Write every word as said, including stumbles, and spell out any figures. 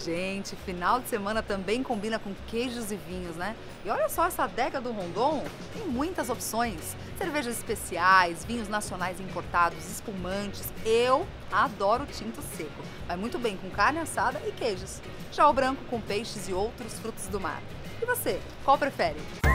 Gente, final de semana também combina com queijos e vinhos, né? E olha só essa adega do Rondon, tem muitas opções. Cervejas especiais, vinhos nacionais importados, espumantes. Eu adoro o tinto seco. Vai muito bem com carne assada e queijos. Já o branco com peixes e outros frutos do mar. E você, qual prefere?